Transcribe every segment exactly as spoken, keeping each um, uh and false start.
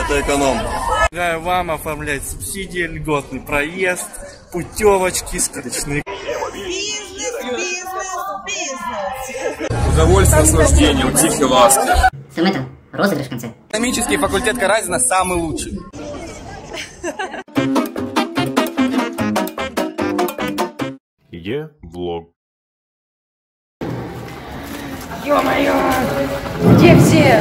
Это эконом. Предлагаю вам оформлять субсидии, льготный проезд, путевочки, скидочные. Бизнес, бизнес, бизнес. Удовольствие, наслаждение, утихи, ласки. Там это, розыгрыш в конце. Экономический факультет Каразина самый лучший. Е-влог. Ё-моё! Где все?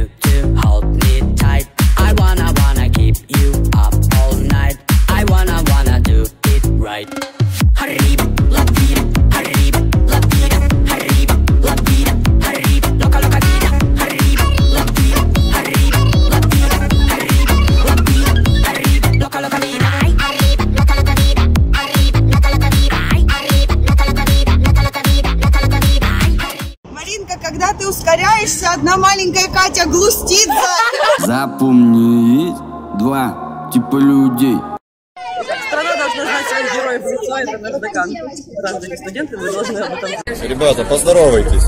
Когда ты ускоряешься, одна маленькая Катя глустит за... Запомни, два типа людей. Страна должна знать своих героев в лицо, это наш декан. Граждане студенты, вы должны об этом... Ребята, поздоровайтесь.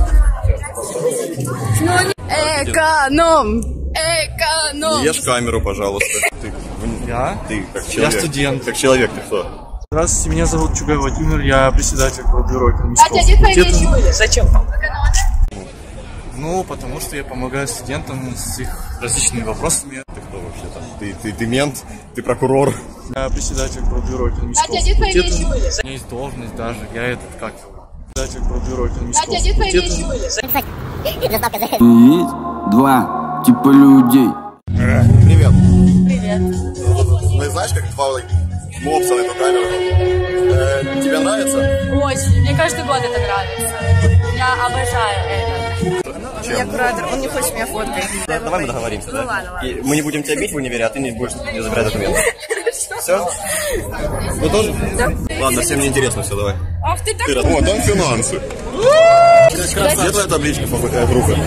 Эконом! Эконом! Ешь камеру, пожалуйста. Ты, Я? ты как человек. Я студент. Как человек, ты кто? Здравствуйте, меня зовут Чугай Владимир, я председатель бюро экономического Катя, факультета. Зачем? Ну, потому что я помогаю студентам с их различными вопросами. Ты кто вообще-то? Ты, ты, ты мент? Ты прокурор? Я председатель бюро экономического Катя, факультета. У меня есть должность даже, я этот как его? Председатель бюро экономического Катя, факультета. Есть два типа людей. Привет. Привет. Мы знаешь, как два мопса на эту камеру? Э, тебе нравится? Очень. Мне каждый год это нравится. Я обожаю это. У меня куратор, он не хочет меня фоткать. Да, давай мы договоримся, да? Ну ладно, ладно. И мы не будем тебя бить в универе, а ты не будешь не забирать документы. Все? Вы тоже? Да. Ладно, всем не интересно, все, давай. Ах ты так... О, там финансы. Где твоя табличка по группе?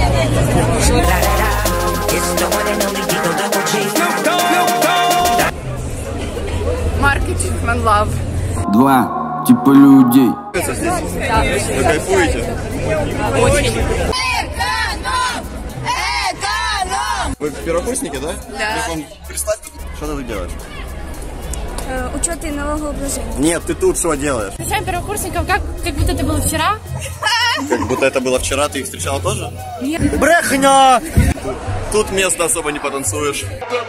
Маркетинг, man love. Два типа людей. Вы кайфуете? Очень. Эконом! Эконом! Вы первокурсники, да? Да. Я вам представь, что ты тут делаешь? Учет и налогообложения. Нет, ты тут что делаешь? Всем первокурсникам, как, как будто это было вчера. Как будто это было вчера, ты их встречала тоже? Нет. Брехня! Тут, тут место особо не потанцуешь.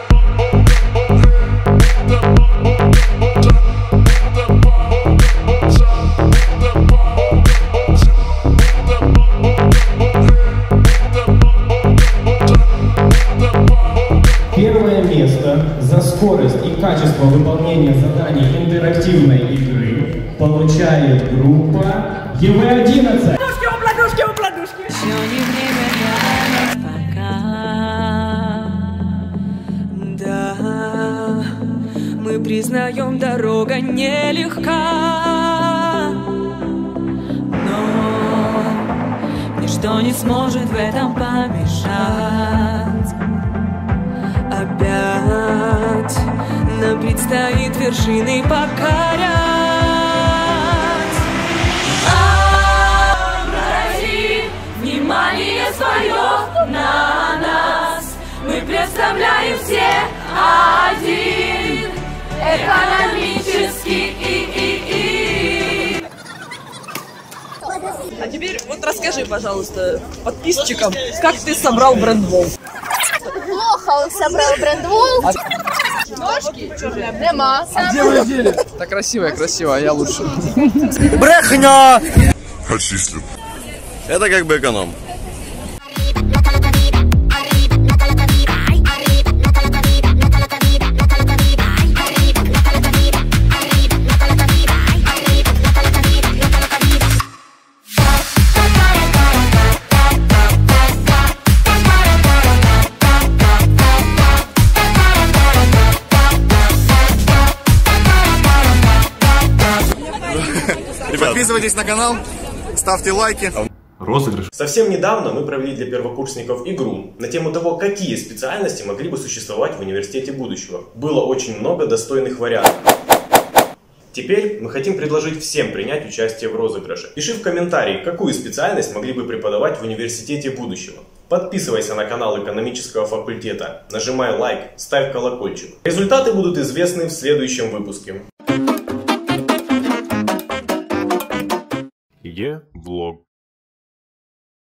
Первое место за скорость и качество выполнения заданий интерактивной игры получает группа Е В одиннадцать. Ладушки, обладушки, обладушки. Все не время пока. Да, мы признаем, дорога нелегка, но ничто не сможет в этом помешать. Опять нам предстоит вершины покорять. Обрати внимание свое на нас. Мы представляем все один экономический и-и-и. А теперь вот расскажи, пожалуйста, подписчикам, как ты собрал брендвол. Плохо он собрал брендвол. Ножки? Нема. Где вы одели? Так красиво, я красиво, а я лучше. Брехня! Отчислен. Это как бы эконом. Подписывайтесь на канал, ставьте лайки. Розыгрыш. Совсем недавно мы провели для первокурсников игру на тему того, какие специальности могли бы существовать в университете будущего. Было очень много достойных вариантов. Теперь мы хотим предложить всем принять участие в розыгрыше. Пиши в комментарии, какую специальность могли бы преподавать в университете будущего. Подписывайся на канал экономического факультета, нажимай лайк, ставь колокольчик. Результаты будут известны в следующем выпуске. Е-влог.